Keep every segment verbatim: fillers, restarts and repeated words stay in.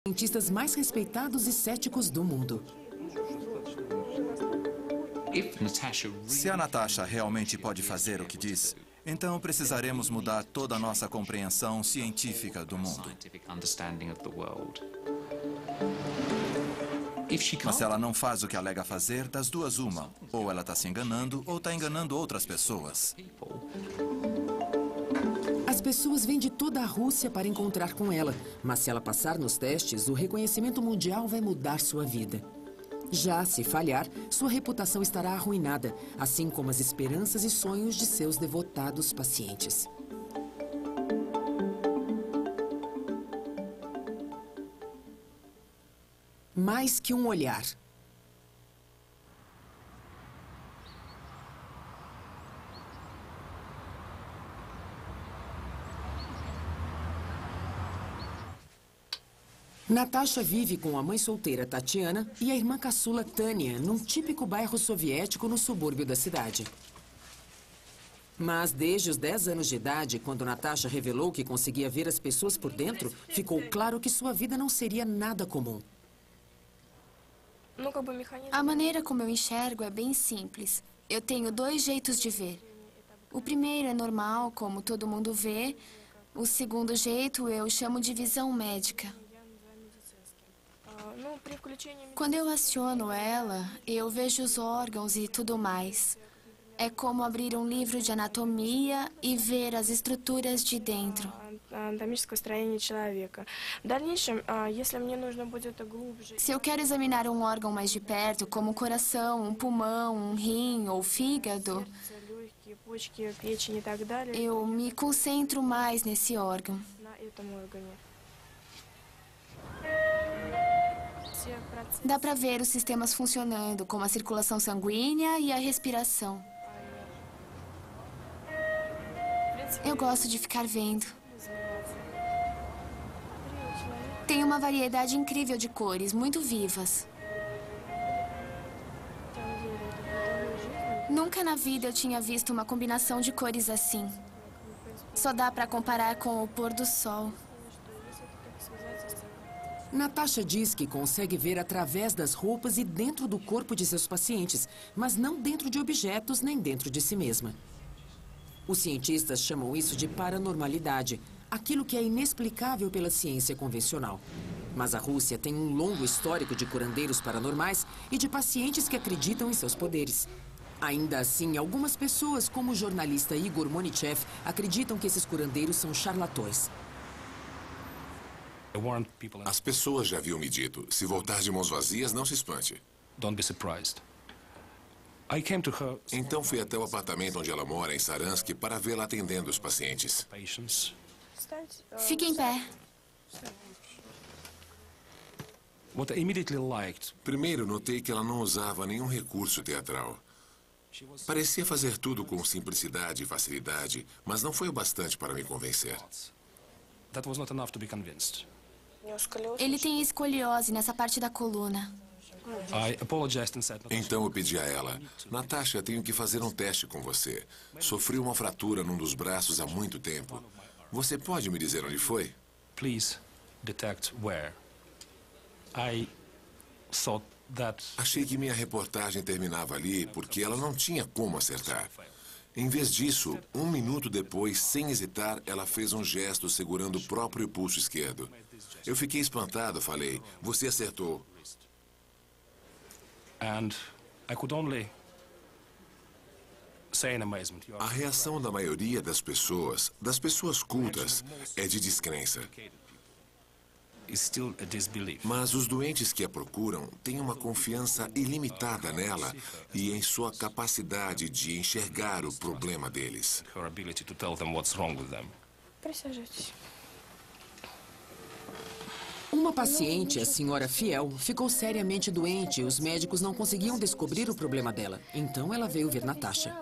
Cientistas mais respeitados e céticos do mundo. Se a Natasha realmente pode fazer o que diz, então precisaremos mudar toda a nossa compreensão científica do mundo. Mas se ela não faz o que alega fazer, das duas uma. Ou ela está se enganando, ou está enganando outras pessoas. As pessoas vêm de toda a Rússia para encontrar com ela. Mas se ela passar nos testes, o reconhecimento mundial vai mudar sua vida. Já se falhar, sua reputação estará arruinada, assim como as esperanças e sonhos de seus devotados pacientes. Mais que um olhar. Natasha vive com a mãe solteira Tatiana e a irmã caçula Tânia num típico bairro soviético no subúrbio da cidade. Mas desde os dez anos de idade, quando Natasha revelou que conseguia ver as pessoas por dentro, ficou claro que sua vida não seria nada comum. A maneira como eu enxergo é bem simples. Eu tenho dois jeitos de ver. O primeiro é normal, como todo mundo vê. O segundo jeito eu chamo de visão médica. Quando eu aciono ela, eu vejo os órgãos e tudo mais. É como abrir um livro de anatomia e ver as estruturas de dentro. Se eu quero examinar um órgão mais de perto, como o coração, um pulmão, um rim ou fígado, eu me concentro mais nesse órgão. Dá para ver os sistemas funcionando, como a circulação sanguínea e a respiração. Eu gosto de ficar vendo. Tem uma variedade incrível de cores, muito vivas. Nunca na vida eu tinha visto uma combinação de cores assim. Só dá para comparar com o pôr do sol. Natasha diz que consegue ver através das roupas e dentro do corpo de seus pacientes, mas não dentro de objetos nem dentro de si mesma. Os cientistas chamam isso de paranormalidade, aquilo que é inexplicável pela ciência convencional. Mas a Rússia tem um longo histórico de curandeiros paranormais e de pacientes que acreditam em seus poderes. Ainda assim, algumas pessoas, como o jornalista Igor Monichev, acreditam que esses curandeiros são charlatões. As pessoas já haviam me dito, se voltar de mãos vazias, não se espante. Então fui até o apartamento onde ela mora, em Saransk, para vê-la atendendo os pacientes. Fique em pé. Primeiro, notei que ela não usava nenhum recurso teatral. Parecia fazer tudo com simplicidade e facilidade, mas não foi o bastante para me convencer. Ele tem escoliose nessa parte da coluna. Então eu pedi a ela, Natasha, tenho que fazer um teste com você. Sofri uma fratura num dos braços há muito tempo. Você pode me dizer onde foi? Achei que minha reportagem terminava ali porque ela não tinha como acertar. Em vez disso, um minuto depois, sem hesitar, ela fez um gesto segurando o próprio pulso esquerdo. Eu fiquei espantado, falei, você acertou. A reação da maioria das pessoas, das pessoas cultas, é de descrença. Mas os doentes que a procuram têm uma confiança ilimitada nela e em sua capacidade de enxergar o problema deles. Uma paciente, a senhora Fiel, ficou seriamente doente e os médicos não conseguiam descobrir o problema dela. Então ela veio ver Natasha.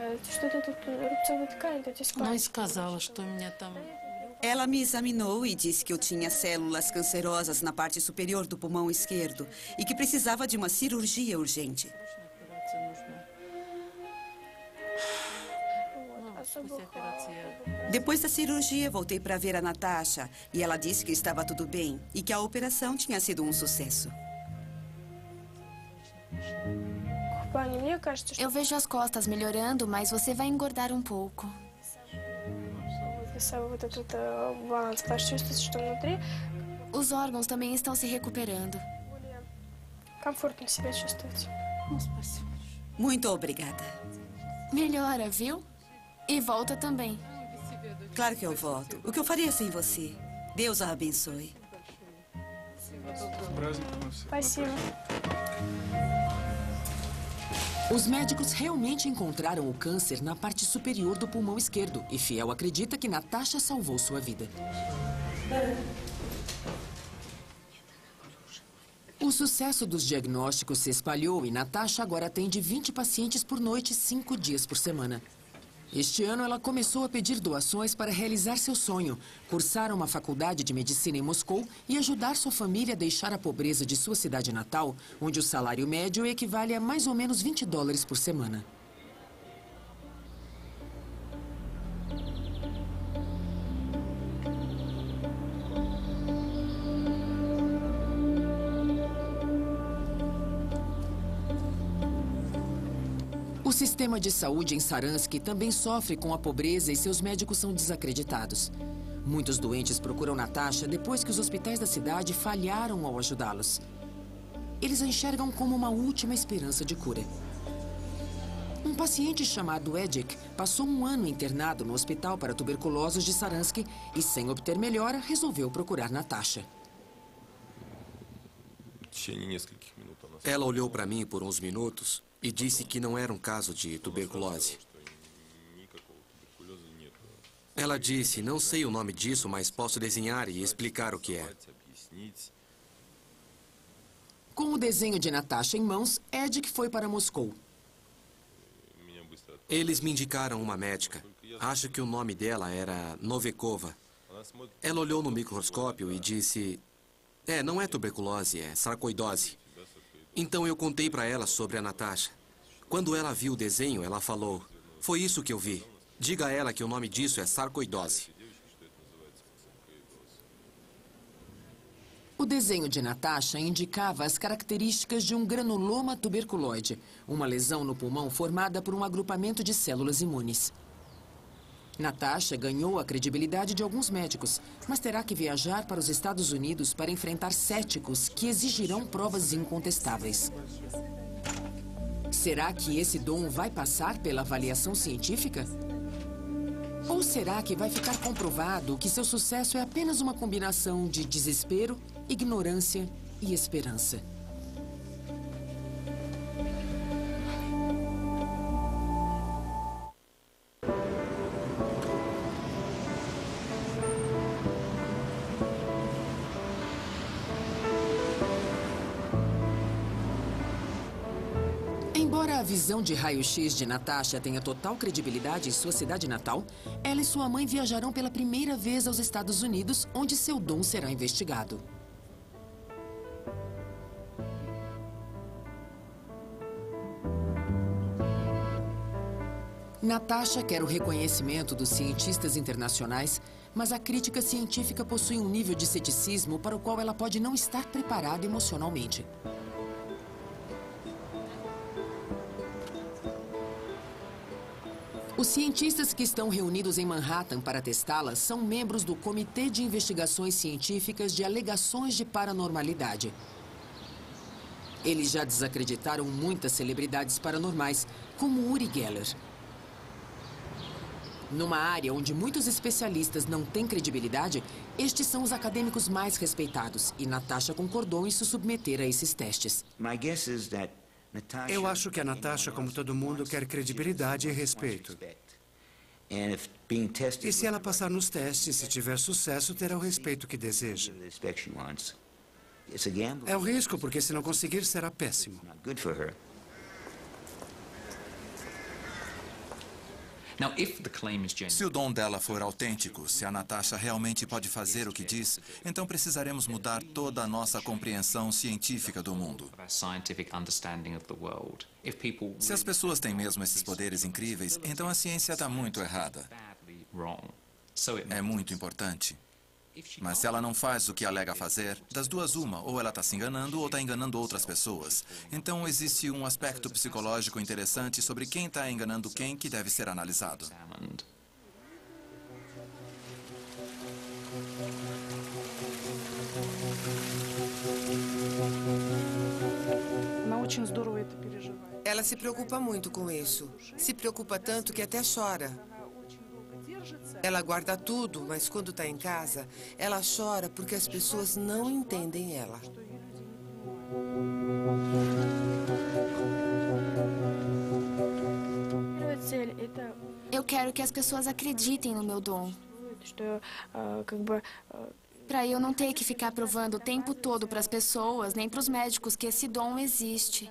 Ela me examinou e disse que eu tinha células cancerosas na parte superior do pulmão esquerdo e que precisava de uma cirurgia urgente. Depois da cirurgia, voltei para ver a Natasha e ela disse que estava tudo bem e que a operação tinha sido um sucesso. Eu vejo as costas melhorando, mas você vai engordar um pouco. Os órgãos também estão se recuperando. Muito obrigada. Melhora, viu? E volta também. Claro que eu volto. O que eu faria sem você? Deus a abençoe. Os médicos realmente encontraram o câncer na parte superior do pulmão esquerdo e Fiel acredita que Natasha salvou sua vida. O sucesso dos diagnósticos se espalhou e Natasha agora atende vinte pacientes por noite, cinco dias por semana. Este ano, ela começou a pedir doações para realizar seu sonho, cursar uma faculdade de medicina em Moscou e ajudar sua família a deixar a pobreza de sua cidade natal, onde o salário médio equivale a mais ou menos vinte dólares por semana. O sistema de saúde em Saransk também sofre com a pobreza e seus médicos são desacreditados. Muitos doentes procuram Natasha depois que os hospitais da cidade falharam ao ajudá-los. Eles a enxergam como uma última esperança de cura. Um paciente chamado Edzik passou um ano internado no hospital para tuberculosos de Saransk e, sem obter melhora, resolveu procurar Natasha. Ela olhou para mim por uns minutos e disse que não era um caso de tuberculose. Ela disse, não sei o nome disso, mas posso desenhar e explicar o que é. Com o desenho de Natasha em mãos, Edzik foi para Moscou. Eles me indicaram uma médica. Acho que o nome dela era Novikova. Ela olhou no microscópio e disse, é, não é tuberculose, é sarcoidose. Então eu contei para ela sobre a Natasha. Quando ela viu o desenho, ela falou, foi isso que eu vi. Diga a ela que o nome disso é sarcoidose. O desenho de Natasha indicava as características de um granuloma tuberculoide, uma lesão no pulmão formada por um agrupamento de células imunes. Natasha ganhou a credibilidade de alguns médicos, mas terá que viajar para os Estados Unidos para enfrentar céticos que exigirão provas incontestáveis. Será que esse dom vai passar pela avaliação científica? Ou será que vai ficar comprovado que seu sucesso é apenas uma combinação de desespero, ignorância e esperança? Embora a visão de raio-x de Natasha tenha total credibilidade em sua cidade natal, ela e sua mãe viajarão pela primeira vez aos Estados Unidos, onde seu dom será investigado. Natasha quer o reconhecimento dos cientistas internacionais, mas a crítica científica possui um nível de ceticismo para o qual ela pode não estar preparada emocionalmente. Os cientistas que estão reunidos em Manhattan para testá-la são membros do Comitê de Investigações Científicas de Alegações de Paranormalidade. Eles já desacreditaram muitas celebridades paranormais, como Uri Geller. Numa área onde muitos especialistas não têm credibilidade, estes são os acadêmicos mais respeitados, e Natasha concordou em se submeter a esses testes. Eu acho que a Natasha, como todo mundo, quer credibilidade e respeito. E se ela passar nos testes, se tiver sucesso, terá o respeito que deseja. É um risco, porque se não conseguir, será péssimo. Se o dom dela for autêntico, se a Natasha realmente pode fazer o que diz, então precisaremos mudar toda a nossa compreensão científica do mundo. Se as pessoas têm mesmo esses poderes incríveis, então a ciência está muito errada. É muito importante. Mas se ela não faz o que alega fazer, das duas uma, ou ela está se enganando ou está enganando outras pessoas. Então existe um aspecto psicológico interessante sobre quem está enganando quem que deve ser analisado. Ela se preocupa muito com isso. Se preocupa tanto que até chora. Ela guarda tudo, mas quando está em casa, ela chora porque as pessoas não entendem ela. Eu quero que as pessoas acreditem no meu dom. Para eu não ter que ficar provando o tempo todo para as pessoas, nem para os médicos, que esse dom existe.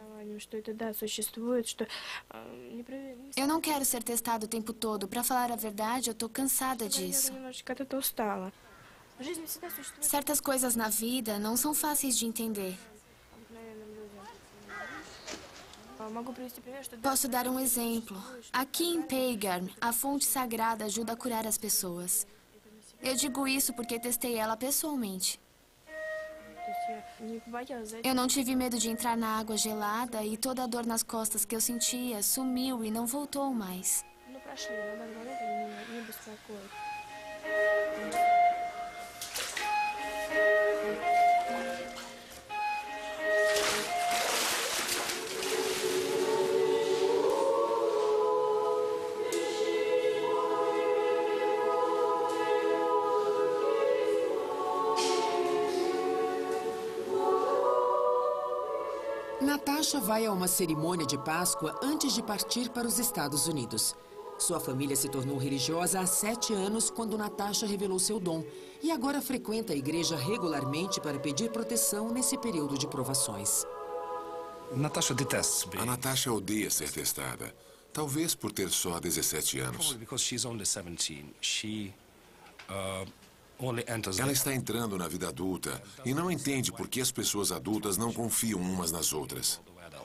Eu não quero ser testada o tempo todo. Para falar a verdade, eu estou cansada disso. Certas coisas na vida não são fáceis de entender. Posso dar um exemplo. Aqui em Peigarm, a fonte sagrada ajuda a curar as pessoas. Eu digo isso porque testei ela pessoalmente. Eu não tive medo de entrar na água gelada e toda a dor nas costas que eu sentia sumiu e não voltou mais. Natasha vai a uma cerimônia de Páscoa antes de partir para os Estados Unidos. Sua família se tornou religiosa há sete anos quando Natasha revelou seu dom e agora frequenta a igreja regularmente para pedir proteção nesse período de provações. Natasha detesta. A Natasha odeia ser testada. Talvez por ter só dezessete anos. Ela está entrando na vida adulta e não entende por que as pessoas adultas não confiam umas nas outras.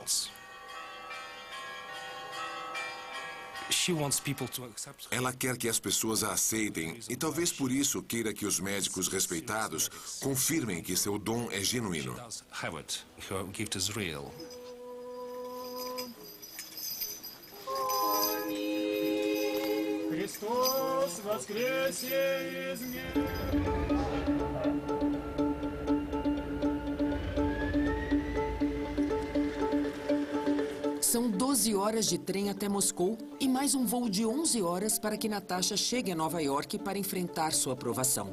Ela quer que as pessoas a aceitem e talvez por isso queira que os médicos respeitados confirmem que seu dom é genuíno. Христос воскресе из São doze horas de trem até Moscou e mais um voo de onze horas para que Natasha chegue a Nova York para enfrentar sua aprovação.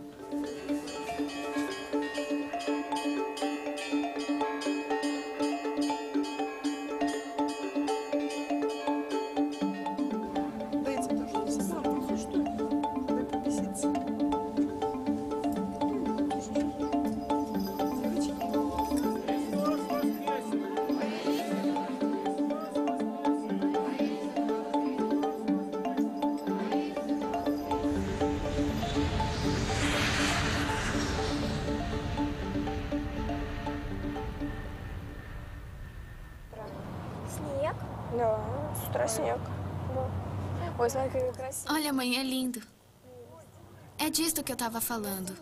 Olha, mãe, é lindo. É disto que eu estava falando.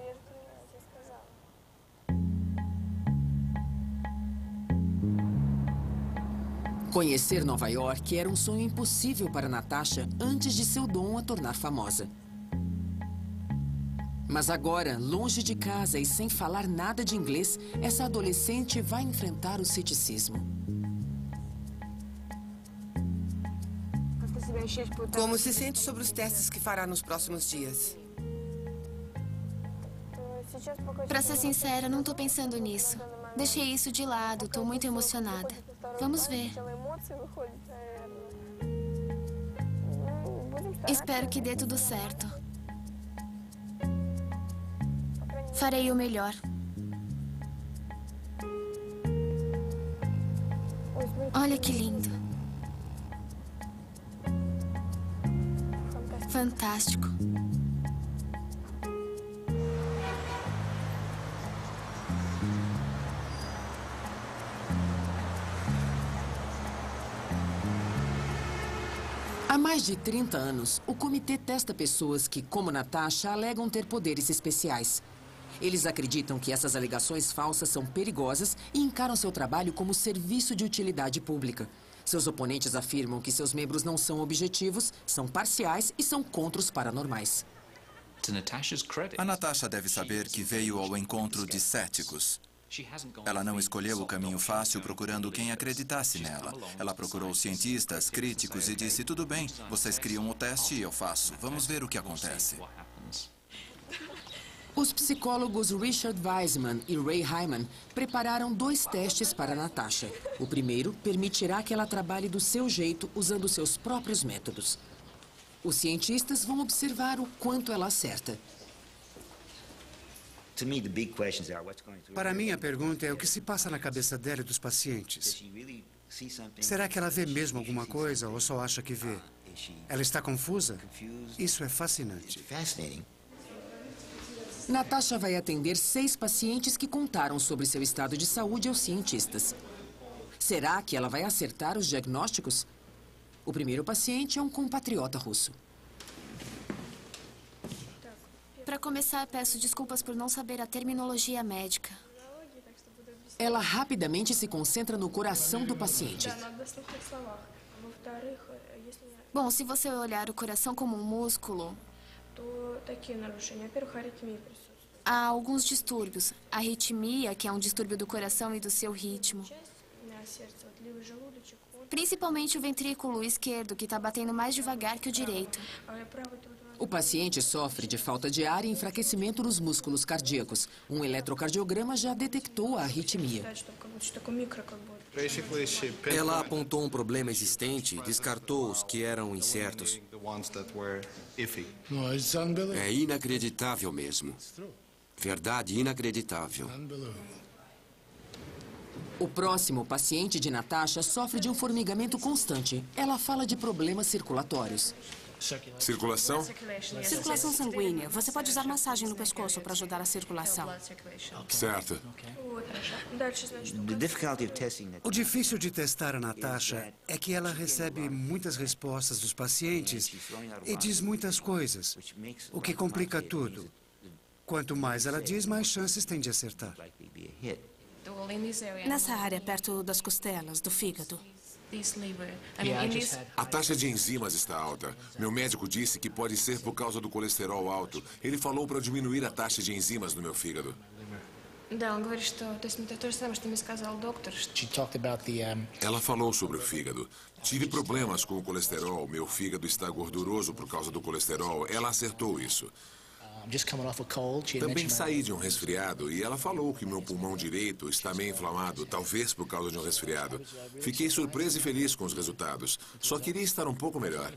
Conhecer Nova York era um sonho impossível para Natasha antes de seu dom a tornar famosa. Mas agora, longe de casa e sem falar nada de inglês, essa adolescente vai enfrentar o ceticismo. Como se sente sobre os testes que fará nos próximos dias? Pra ser sincera, não tô pensando nisso. Deixei isso de lado, tô muito emocionada. Vamos ver. Espero que dê tudo certo. Farei o melhor. Olha que lindo. fantástico. Há mais de trinta anos, o comitê testa pessoas que, como Natasha, alegam ter poderes especiais. Eles acreditam que essas alegações falsas são perigosas e encaram seu trabalho como serviço de utilidade pública. Seus oponentes afirmam que seus membros não são objetivos, são parciais e são contra os paranormais. A Natasha deve saber que veio ao encontro de céticos. Ela não escolheu o caminho fácil procurando quem acreditasse nela. Ela procurou cientistas, críticos e disse, tudo bem, vocês criam o teste e eu faço. Vamos ver o que acontece. Os psicólogos Richard Wiseman e Ray Hyman prepararam dois testes para Natasha. O primeiro permitirá que ela trabalhe do seu jeito, usando seus próprios métodos. Os cientistas vão observar o quanto ela acerta. Para mim, a pergunta é o que se passa na cabeça dela e dos pacientes. Será que ela vê mesmo alguma coisa ou só acha que vê? Ela está confusa? Isso é fascinante. Natasha vai atender seis pacientes que contaram sobre seu estado de saúde aos cientistas. Será que ela vai acertar os diagnósticos? O primeiro paciente é um compatriota russo. Para começar, peço desculpas por não saber a terminologia médica. Ela rapidamente se concentra no coração do paciente. Bom, se você olhar o coração como um músculo, há alguns distúrbios. Arritmia, que é um distúrbio do coração e do seu ritmo. Principalmente o ventrículo esquerdo, que está batendo mais devagar que o direito. O paciente sofre de falta de ar e enfraquecimento nos músculos cardíacos. Um eletrocardiograma já detectou a arritmia. Ela apontou um problema existente e descartou os que eram incertos. É inacreditável mesmo. Verdade inacreditável. O próximo paciente de Natasha sofre de um formigamento constante. Ela fala de problemas circulatórios. Circulação? Circulação sanguínea. Você pode usar massagem no pescoço para ajudar a circulação. Certo. O difícil de testar a Natasha é que ela recebe muitas respostas dos pacientes e diz muitas coisas, o que complica tudo. Quanto mais ela diz, mais chances tem de acertar. Nessa área, perto das costelas, do fígado. A taxa de enzimas está alta. Meu médico disse que pode ser por causa do colesterol alto. Ele falou para diminuir a taxa de enzimas no meu fígado. Ela falou sobre o fígado. Tive problemas com o colesterol. Meu fígado está gorduroso por causa do colesterol. Ela acertou isso. Também saí de um resfriado e ela falou que meu pulmão direito está meio inflamado, talvez por causa de um resfriado. Fiquei surpresa e feliz com os resultados. Só queria estar um pouco melhor.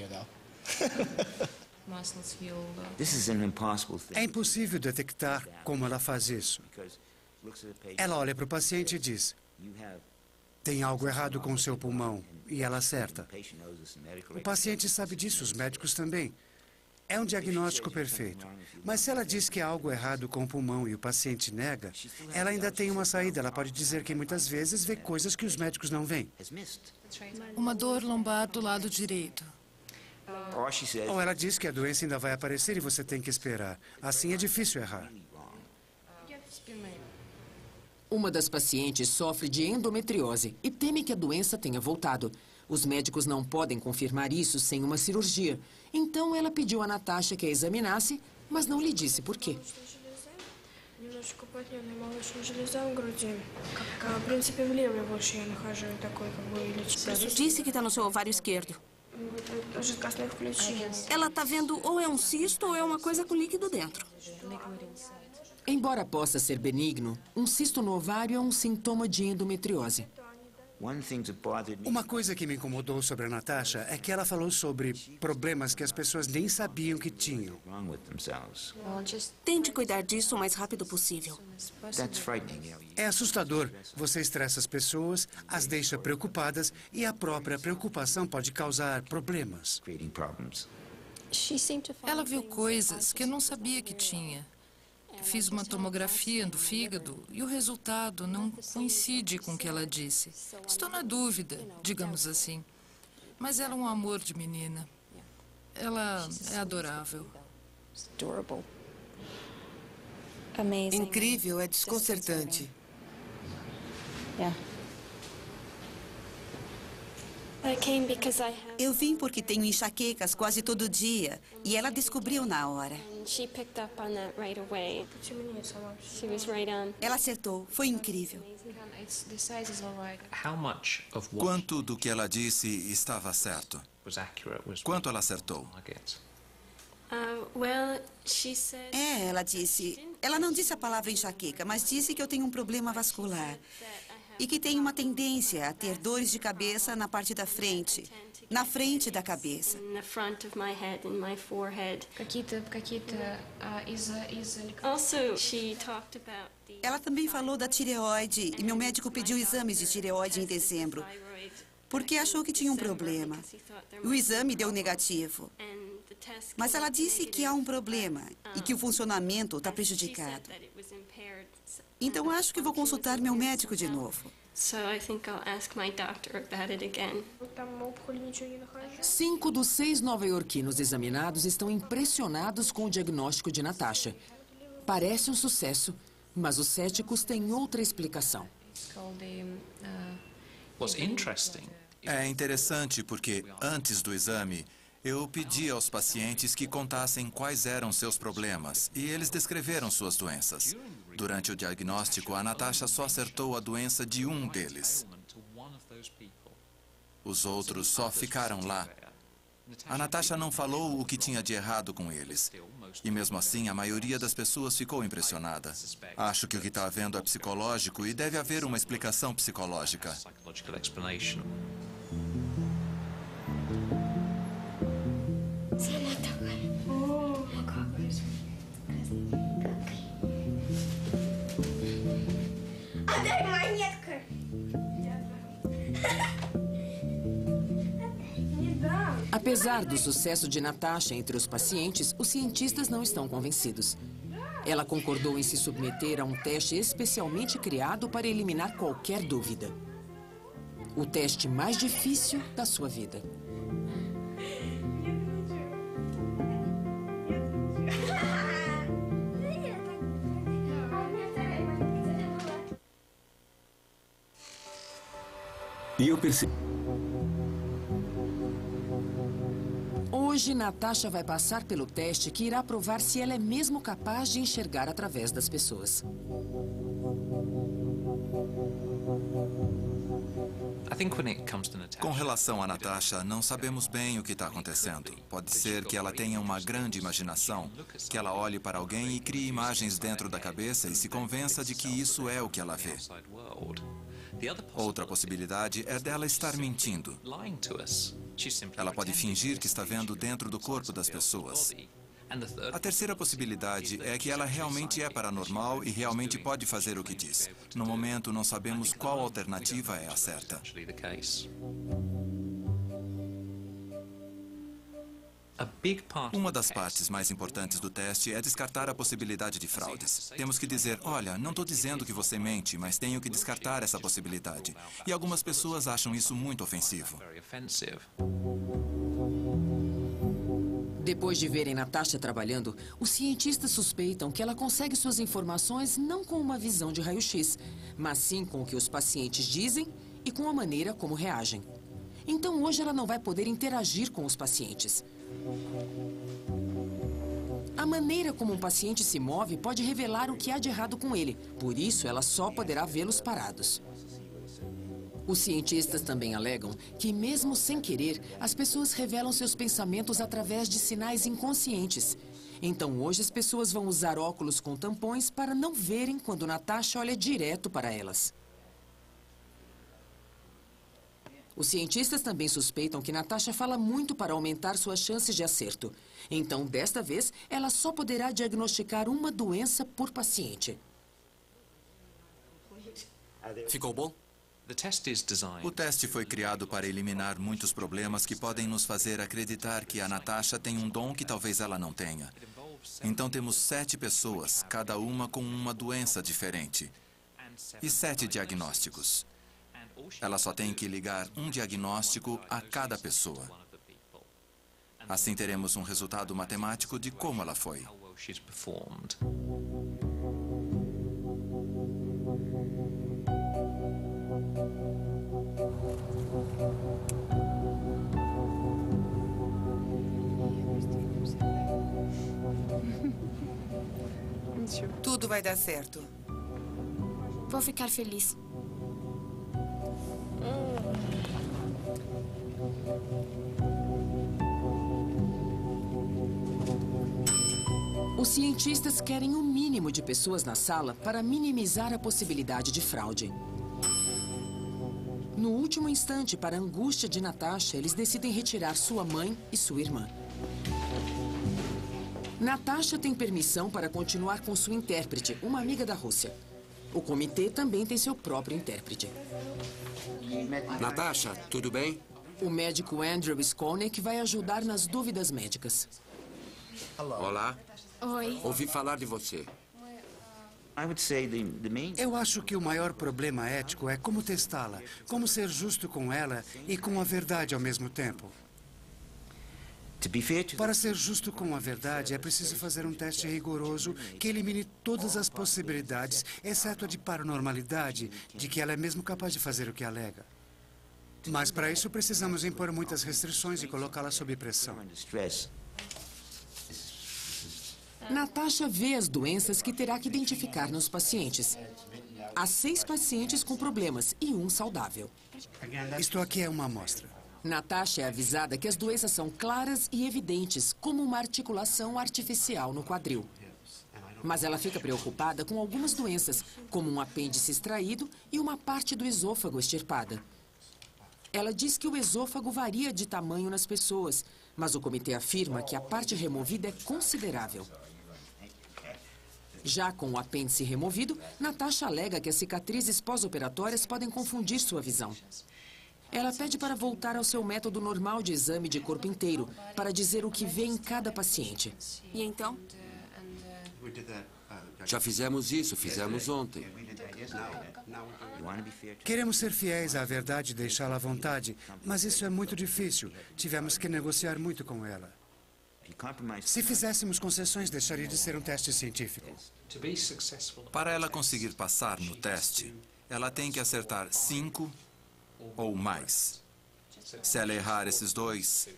É impossível detectar como ela faz isso. Ela olha para o paciente e diz, tem algo errado com o seu pulmão, e ela acerta. O paciente sabe disso, os médicos também. É um diagnóstico perfeito. Mas se ela diz que há algo errado com o pulmão e o paciente nega, ela ainda tem uma saída. Ela pode dizer que muitas vezes vê coisas que os médicos não veem. Uma dor lombar do lado direito. Ou ela diz que a doença ainda vai aparecer e você tem que esperar. Assim é difícil errar. Uma das pacientes sofre de endometriose e teme que a doença tenha voltado. Os médicos não podem confirmar isso sem uma cirurgia. Então, ela pediu a Natasha que a examinasse, mas não lhe disse por quê. Disse que está no seu ovário esquerdo. Ela está vendo ou é um cisto ou é uma coisa com líquido dentro. Embora possa ser benigno, um cisto no ovário é um sintoma de endometriose. Uma coisa que me incomodou sobre a Natasha é que ela falou sobre problemas que as pessoas nem sabiam que tinham. Tente cuidar disso o mais rápido possível. É assustador. Você estressa as pessoas, as deixa preocupadas e a própria preocupação pode causar problemas. Ela viu coisas que eu não sabia que tinha. Fiz uma tomografia do fígado e o resultado não coincide com o que ela disse. Estou na dúvida, digamos assim. Mas ela é um amor de menina. Ela é adorável. Incrível, é desconcertante. Eu vim porque tenho enxaquecas quase todo dia. E ela descobriu na hora. Ela acertou. Foi incrível. Quanto do que ela disse estava certo? Quanto ela acertou? É, ela disse... Ela não disse a palavra enxaqueca, mas disse que eu tenho um problema vascular. E que tenho uma tendência a ter dores de cabeça na parte da frente. Na frente da cabeça. Ela também falou da tireoide e meu médico pediu exames de tireoide em dezembro, porque achou que tinha um problema. O exame deu negativo. Mas ela disse que há um problema e que o funcionamento está prejudicado. Então acho que vou consultar meu médico de novo. Cinco dos seis nova-iorquinos examinados estão impressionados com o diagnóstico de Natasha. Parece um sucesso, mas os céticos têm outra explicação. É interessante porque, antes do exame, eu pedi aos pacientes que contassem quais eram seus problemas e eles descreveram suas doenças. Durante o diagnóstico, a Natasha só acertou a doença de um deles. Os outros só ficaram lá. A Natasha não falou o que tinha de errado com eles. E mesmo assim, a maioria das pessoas ficou impressionada. Acho que o que está havendo é psicológico e deve haver uma explicação psicológica. Apesar do sucesso de Natasha entre os pacientes, os cientistas não estão convencidos. Ela concordou em se submeter a um teste especialmente criado para eliminar qualquer dúvida. O teste mais difícil da sua vida. E eu percebi... Hoje, Natasha vai passar pelo teste que irá provar se ela é mesmo capaz de enxergar através das pessoas. Com relação a Natasha, não sabemos bem o que está acontecendo. Pode ser que ela tenha uma grande imaginação, que ela olhe para alguém e crie imagens dentro da cabeça e se convença de que isso é o que ela vê. Outra possibilidade é dela estar mentindo. Ela pode fingir que está vendo dentro do corpo das pessoas. A terceira possibilidade é que ela realmente é paranormal e realmente pode fazer o que diz. No momento, não sabemos qual alternativa é a certa. Uma das partes mais importantes do teste é descartar a possibilidade de fraudes. Temos que dizer, olha, não estou dizendo que você mente, mas tenho que descartar essa possibilidade. E algumas pessoas acham isso muito ofensivo. Depois de verem Natasha trabalhando, os cientistas suspeitam que ela consegue suas informações não com uma visão de raio-x, mas sim com o que os pacientes dizem e com a maneira como reagem. Então hoje ela não vai poder interagir com os pacientes. A maneira como um paciente se move pode revelar o que há de errado com ele, por isso ela só poderá vê-los parados. Os cientistas também alegam que, mesmo sem querer, as pessoas revelam seus pensamentos através de sinais inconscientes. Então, hoje, as pessoas vão usar óculos com tampões para não verem quando Natasha olha direto para elas. Os cientistas também suspeitam que Natasha fala muito para aumentar suas chances de acerto. Então, desta vez, ela só poderá diagnosticar uma doença por paciente. Ficou bom? O teste foi criado para eliminar muitos problemas que podem nos fazer acreditar que a Natasha tem um dom que talvez ela não tenha. Então temos sete pessoas, cada uma com uma doença diferente, e sete diagnósticos. Ela só tem que ligar um diagnóstico a cada pessoa. Assim teremos um resultado matemático de como ela foi. Tudo vai dar certo. Vou ficar feliz. Os cientistas querem o mínimo de pessoas na sala para minimizar a possibilidade de fraude. No último instante, para a angústia de Natasha, eles decidem retirar sua mãe e sua irmã. Natasha tem permissão para continuar com sua intérprete, uma amiga da Rússia. O comitê também tem seu próprio intérprete. Natasha, tudo bem? O médico Andrew Skolnick vai ajudar nas dúvidas médicas. Olá. Oi. Ouvi falar de você. Eu acho que o maior problema ético é como testá-la, como ser justo com ela e com a verdade ao mesmo tempo. Para ser justo com a verdade, é preciso fazer um teste rigoroso que elimine todas as possibilidades, exceto a de paranormalidade, de que ela é mesmo capaz de fazer o que alega. Mas para isso precisamos impor muitas restrições e colocá-la sob pressão. Natasha vê as doenças que terá que identificar nos pacientes. Há seis pacientes com problemas e um saudável. Isto aqui é uma amostra. Natasha é avisada que as doenças são claras e evidentes, como uma articulação artificial no quadril. Mas ela fica preocupada com algumas doenças, como um apêndice extraído e uma parte do esôfago extirpada. Ela diz que o esôfago varia de tamanho nas pessoas, mas o comitê afirma que a parte removida é considerável. Já com o apêndice removido, Natasha alega que as cicatrizes pós-operatórias podem confundir sua visão. Ela pede para voltar ao seu método normal de exame de corpo inteiro, para dizer o que vê em cada paciente. E então? Já fizemos isso, fizemos ontem. Queremos ser fiéis à verdade e deixá-la à vontade, mas isso é muito difícil. Tivemos que negociar muito com ela. Se fizéssemos concessões, deixaria de ser um teste científico. Para ela conseguir passar no teste, ela tem que acertar cinco ou mais. Se ela errar esses dois,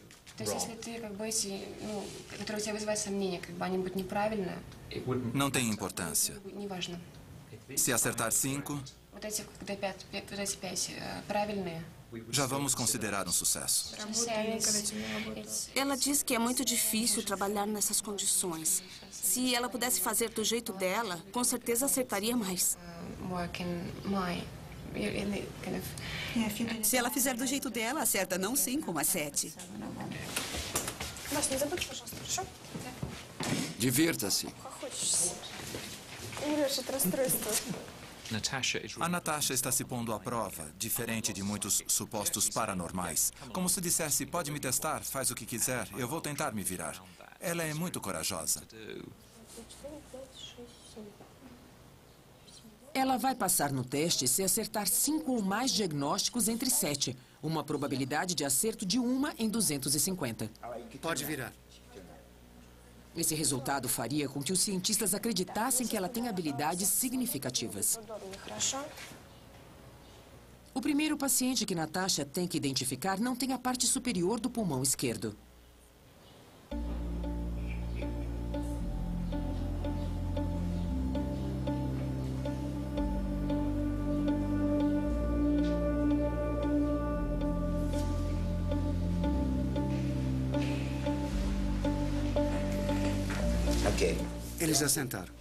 não tem importância. Se acertar cinco, já vamos considerar um sucesso. Ela diz que é muito difícil trabalhar nessas condições. Se ela pudesse fazer do jeito dela, com certeza acertaria mais. Se ela fizer do jeito dela, acerta não cinco, mas sete. Divirta-se. A Natasha está se pondo à prova, diferente de muitos supostos paranormais. Como se dissesse, pode me testar, faz o que quiser, eu vou tentar me virar. Ela é muito corajosa. Ela vai passar no teste se acertar cinco ou mais diagnósticos entre sete, uma probabilidade de acerto de uma em duzentos e cinquenta. Pode virar. Esse resultado faria com que os cientistas acreditassem que ela tem habilidades significativas. O primeiro paciente que Natasha tem que identificar não tem a parte superior do pulmão esquerdo. Eles assentaram.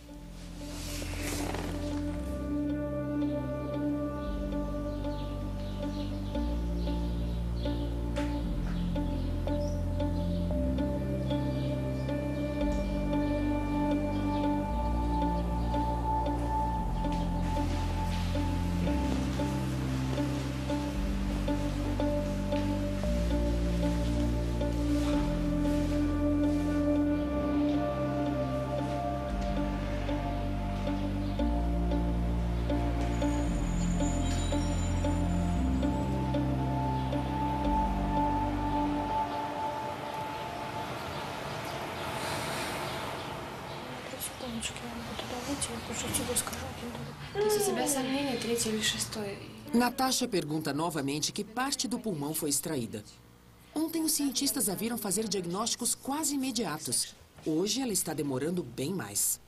Natasha pergunta novamente que parte do pulmão foi extraída. Ontem os cientistas a viram fazer diagnósticos quase imediatos. Hoje ela está demorando bem mais.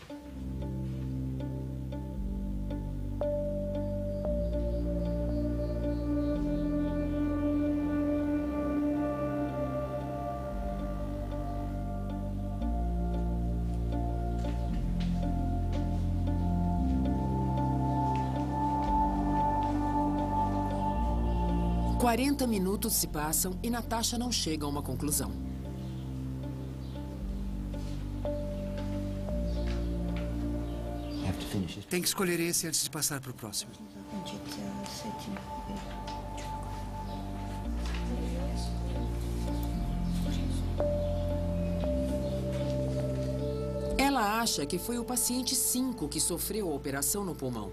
quarenta minutos se passam e Natasha não chega a uma conclusão. Tem que escolher esse antes de passar para o próximo. Ela acha que foi o paciente cinco que sofreu a operação no pulmão.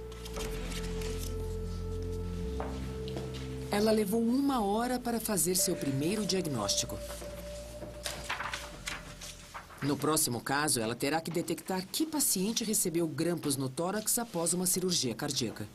Ela levou uma hora para fazer seu primeiro diagnóstico. No próximo caso, ela terá que detectar que paciente recebeu grampos no tórax após uma cirurgia cardíaca.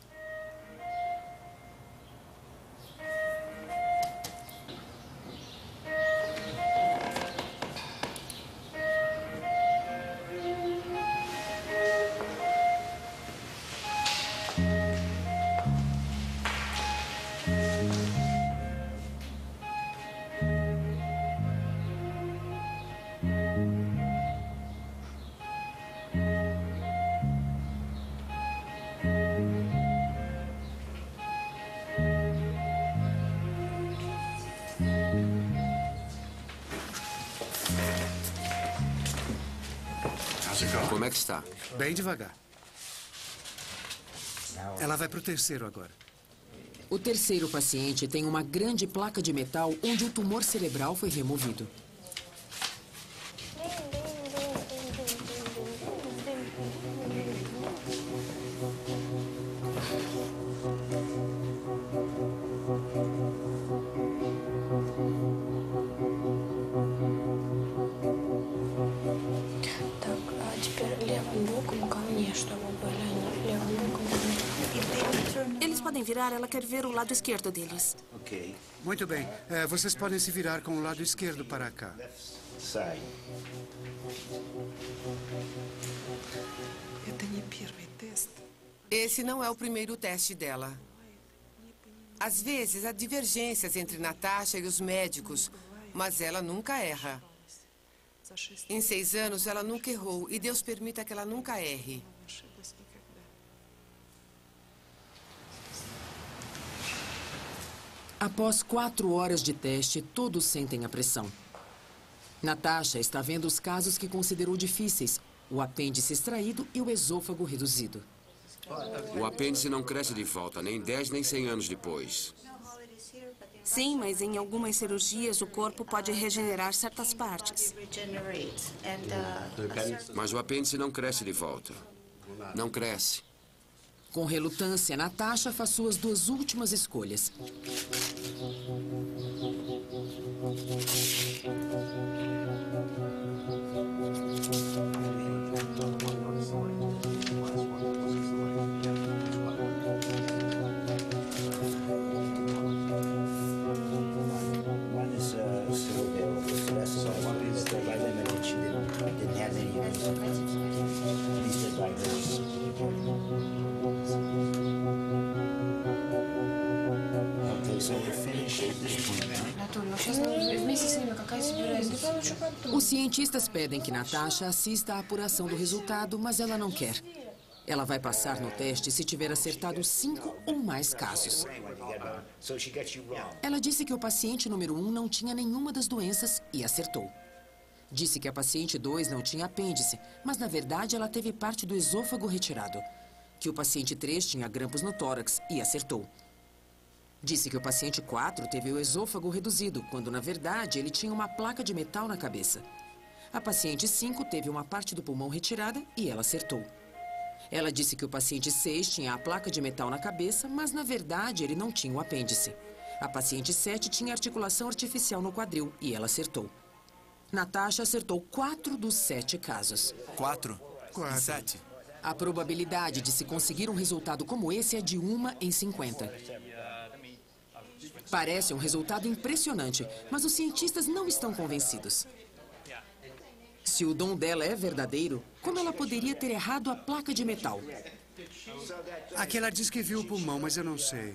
Como é que está? Bem devagar. Ela vai para o terceiro agora. O terceiro paciente tem uma grande placa de metal onde o tumor cerebral foi removido. Eles podem virar, ela quer ver o lado esquerdo deles. Ok. Muito bem. É, vocês podem se virar com o lado esquerdo para cá. Esse não é o primeiro teste dela. Às vezes, há divergências entre Natasha e os médicos, mas ela nunca erra. Em seis anos, ela nunca errou, e Deus permita que ela nunca erre. Após quatro horas de teste, todos sentem a pressão. Natasha está vendo os casos que considerou difíceis, o apêndice extraído e o esôfago reduzido. O apêndice não cresce de volta, nem dez nem cem anos depois. Sim, mas em algumas cirurgias o corpo pode regenerar certas partes. Mas o apêndice não cresce de volta. Não cresce. Com relutância, Natasha faz suas duas últimas escolhas. Os cientistas pedem que Natasha assista à apuração do resultado, mas ela não quer. Ela vai passar no teste se tiver acertado cinco ou mais casos. Ela disse que o paciente número um não tinha nenhuma das doenças e acertou. Disse que a paciente dois não tinha apêndice, mas na verdade ela teve parte do esôfago retirado. Que o paciente três tinha grampos no tórax e acertou. Disse que o paciente quatro teve o esôfago reduzido, quando na verdade ele tinha uma placa de metal na cabeça. A paciente cinco teve uma parte do pulmão retirada e ela acertou. Ela disse que o paciente seis tinha a placa de metal na cabeça, mas na verdade ele não tinha o apêndice. A paciente sete tinha articulação artificial no quadril e ela acertou. Natasha acertou quatro dos sete casos. Quatro? Quatro. Sete? A probabilidade de se conseguir um resultado como esse é de uma em cinquenta. Parece um resultado impressionante, mas os cientistas não estão convencidos. Se o dom dela é verdadeiro, como ela poderia ter errado a placa de metal? Aqui ela diz que viu o pulmão, mas eu não sei.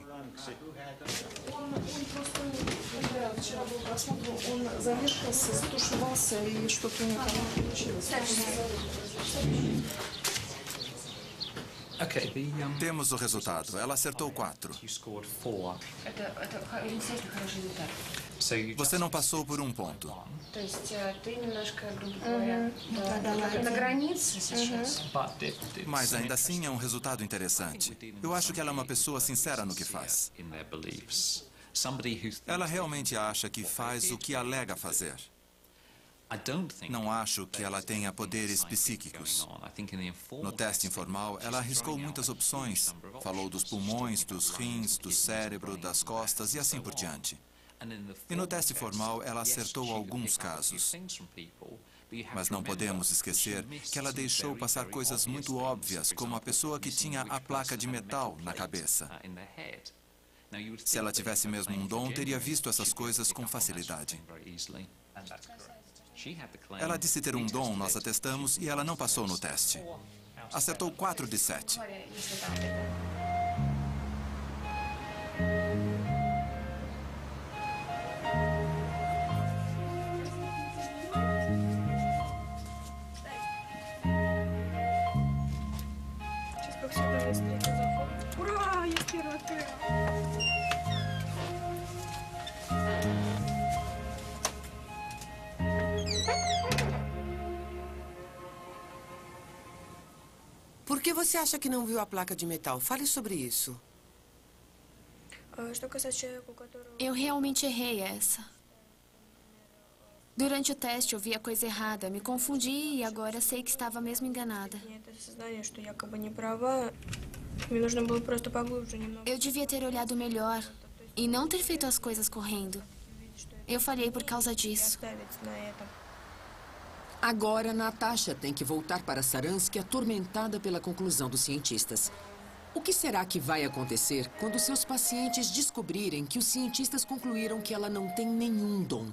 Temos o resultado. Ela acertou quatro. Você não passou por um ponto. Mas ainda assim é um resultado interessante. Eu acho que ela é uma pessoa sincera no que faz. Ela realmente acha que faz o que alega fazer. Não acho que ela tenha poderes psíquicos. No teste informal, ela arriscou muitas opções. Falou dos pulmões, dos rins, do cérebro, das costas e assim por diante. E no teste formal, ela acertou alguns casos. Mas não podemos esquecer que ela deixou passar coisas muito óbvias, como a pessoa que tinha a placa de metal na cabeça. Se ela tivesse mesmo um dom, teria visto essas coisas com facilidade. Ela disse ter um dom, nós a testamos e ela não passou no teste. Acertou quatro de sete. Ура! Я первая открыла! Por que você acha que não viu a placa de metal? Fale sobre isso. Eu realmente errei essa. Durante o teste, eu vi a coisa errada, me confundi e agora sei que estava mesmo enganada. Eu devia ter olhado melhor e não ter feito as coisas correndo. Eu falhei por causa disso. Agora, Natasha tem que voltar para Saransky atormentada pela conclusão dos cientistas. O que será que vai acontecer quando seus pacientes descobrirem que os cientistas concluíram que ela não tem nenhum dom?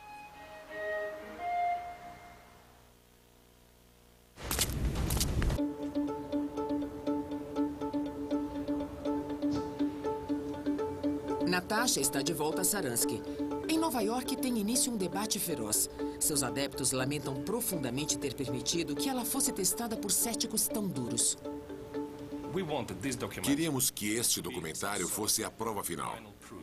Natasha está de volta a Saransky. Em Nova York tem início um debate feroz. Seus adeptos lamentam profundamente ter permitido que ela fosse testada por céticos tão duros. Queríamos que este documentário fosse a prova final.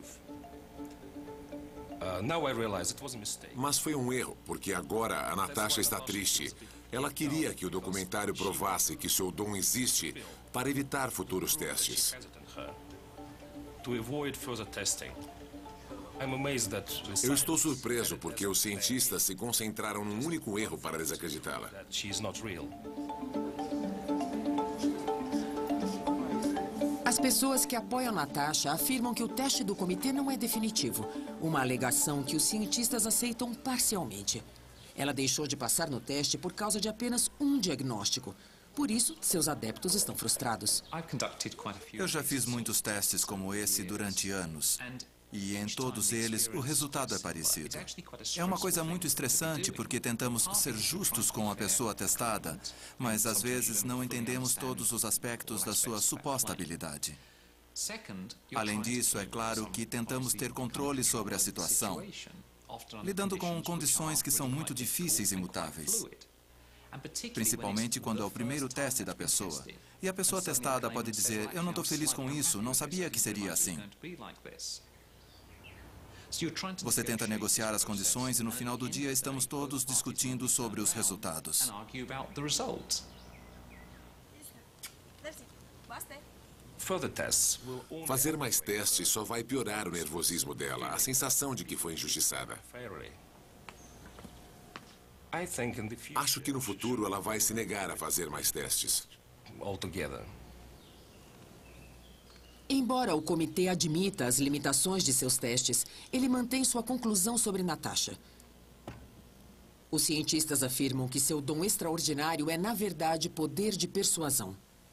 Mas foi um erro, porque agora a Natasha está triste. Ela queria que o documentário provasse que seu dom existe para evitar futuros testes. Eu estou surpreso porque os cientistas se concentraram num único erro para desacreditá-la. As pessoas que apoiam Natasha afirmam que o teste do comitê não é definitivo, uma alegação que os cientistas aceitam parcialmente. Ela deixou de passar no teste por causa de apenas um diagnóstico. Por isso, seus adeptos estão frustrados. Eu já fiz muitos testes como esse durante anos. E em todos eles, o resultado é parecido. É uma coisa muito estressante porque tentamos ser justos com a pessoa testada, mas às vezes não entendemos todos os aspectos da sua suposta habilidade. Além disso, é claro que tentamos ter controle sobre a situação, lidando com condições que são muito difíceis e imutáveis. Principalmente quando é o primeiro teste da pessoa. E a pessoa testada pode dizer, eu não estou feliz com isso, não sabia que seria assim. Você tenta negociar as condições e no final do dia estamos todos discutindo sobre os resultados. Fazer mais testes só vai piorar o nervosismo dela, a sensação de que foi injustiçada. Acho que no futuro ela vai se negar a fazer mais testes. Embora o comitê admita as limitações de seus testes, ele mantém sua conclusão sobre Natasha. Os cientistas afirmam que seu dom extraordinário é, na verdade, poder de persuasão.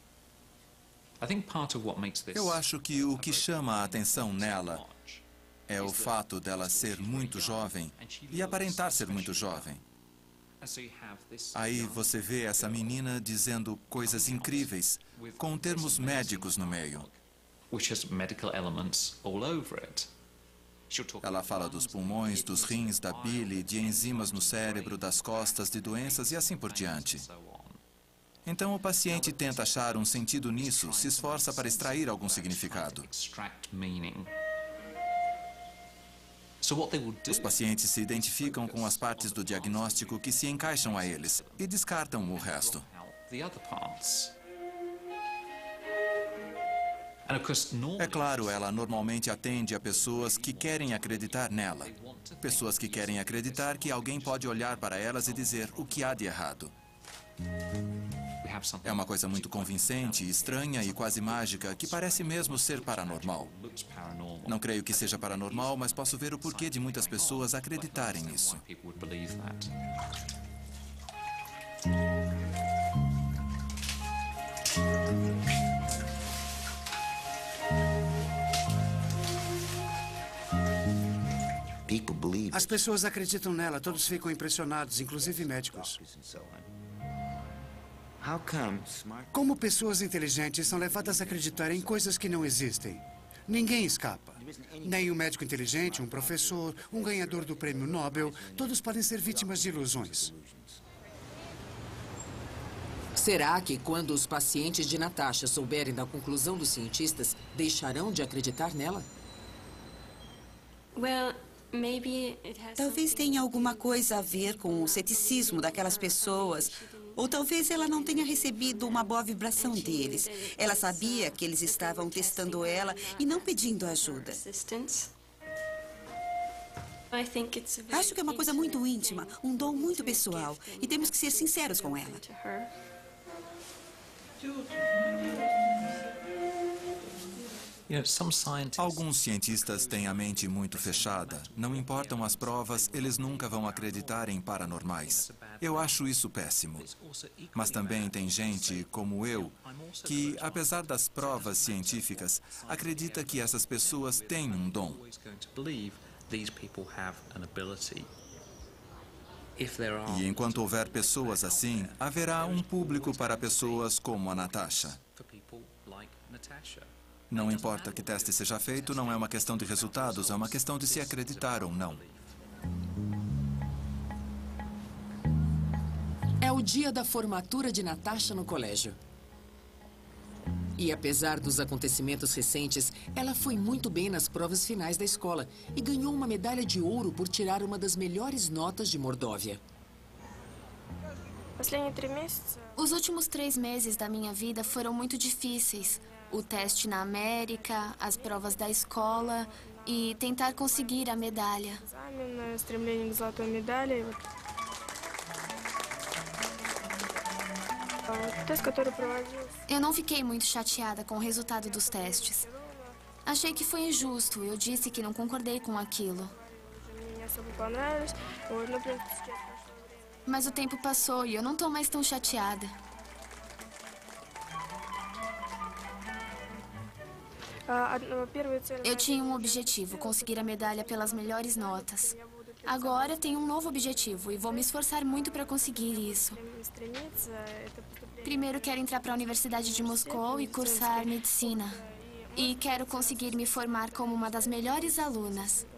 Eu acho que o que chama a atenção nela é o fato dela ser muito jovem e aparentar ser muito jovem. Aí você vê essa menina dizendo coisas incríveis, com termos médicos no meio. Ela fala dos pulmões, dos rins, da bile, de enzimas no cérebro, das costas, de doenças e assim por diante. Então o paciente tenta achar um sentido nisso, se esforça para extrair algum significado. Os pacientes se identificam com as partes do diagnóstico que se encaixam a eles e descartam o resto. É claro, ela normalmente atende a pessoas que querem acreditar nela. Pessoas que querem acreditar que alguém pode olhar para elas e dizer o que há de errado. É uma coisa muito convincente, estranha e quase mágica, que parece mesmo ser paranormal. Não creio que seja paranormal, mas posso ver o porquê de muitas pessoas acreditarem nisso. As pessoas acreditam nela, todos ficam impressionados, inclusive médicos. Como pessoas inteligentes são levadas a acreditar em coisas que não existem? Ninguém escapa. Nem um médico inteligente, um professor, um ganhador do prêmio Nobel, todos podem ser vítimas de ilusões. Será que quando os pacientes de Natasha souberem da conclusão dos cientistas, deixarão de acreditar nela? Talvez tenha alguma coisa a ver com o ceticismo daquelas pessoas. Ou talvez ela não tenha recebido uma boa vibração deles. Ela sabia que eles estavam testando ela e não pedindo ajuda. Acho que é uma coisa muito íntima, um dom muito pessoal. E temos que ser sinceros com ela. Alguns cientistas têm a mente muito fechada. Não importam as provas, eles nunca vão acreditar em paranormais. Eu acho isso péssimo. Mas também tem gente, como eu, que, apesar das provas científicas, acredita que essas pessoas têm um dom. E enquanto houver pessoas assim, haverá um público para pessoas como a Natasha. Não importa que teste seja feito, não é uma questão de resultados, é uma questão de se acreditar ou não. É o dia da formatura de Natasha no colégio. E apesar dos acontecimentos recentes, ela foi muito bem nas provas finais da escola e ganhou uma medalha de ouro por tirar uma das melhores notas de Mordóvia. Os últimos três meses da minha vida foram muito difíceis. O teste na América, as provas da escola e tentar conseguir a medalha. Eu não fiquei muito chateada com o resultado dos testes. Achei que foi injusto. Eu disse que não concordei com aquilo. Mas o tempo passou e eu não estou mais tão chateada. Eu tinha um objetivo, conseguir a medalha pelas melhores notas. Agora tenho um novo objetivo e vou me esforçar muito para conseguir isso. Primeiro quero entrar para a Universidade de Moscou e cursar medicina. E quero conseguir me formar como uma das melhores alunas.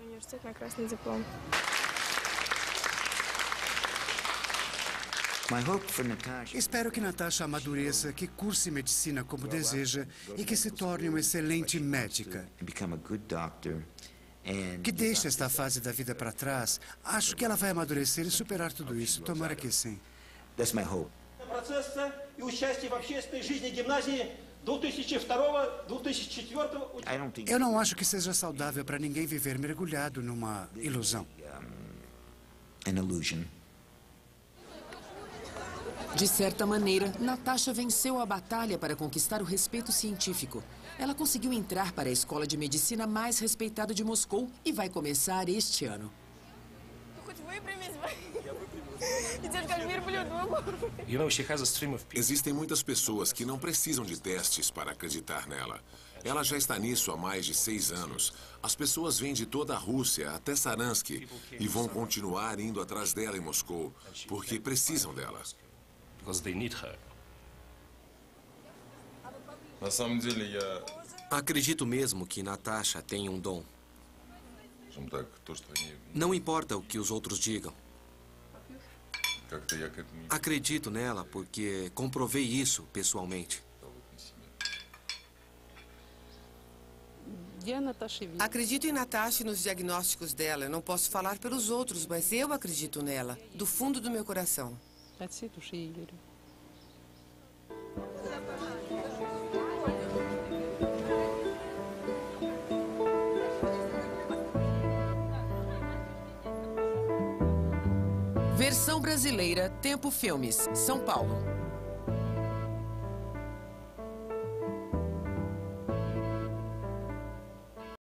Espero que Natasha amadureça, que curse medicina como deseja e que se torne uma excelente médica. Que deixe esta fase da vida para trás. Acho que ela vai amadurecer e superar tudo isso. Tomara que sim. Eu não acho que seja saudável para ninguém viver mergulhado numa ilusão. De certa maneira, Natasha venceu a batalha para conquistar o respeito científico. Ela conseguiu entrar para a escola de medicina mais respeitada de Moscou e vai começar este ano. Existem muitas pessoas que não precisam de testes para acreditar nela. Ela já está nisso há mais de seis anos. As pessoas vêm de toda a Rússia até Saransk e vão continuar indo atrás dela em Moscou, porque precisam dela. Acredito mesmo que Natasha tem um dom. Não importa o que os outros digam. Acredito nela porque comprovei isso pessoalmente. Acredito em Natasha e nos diagnósticos dela. Eu não posso falar pelos outros, mas eu acredito nela, do fundo do meu coração. Versão brasileira, Tempo Filmes, São Paulo.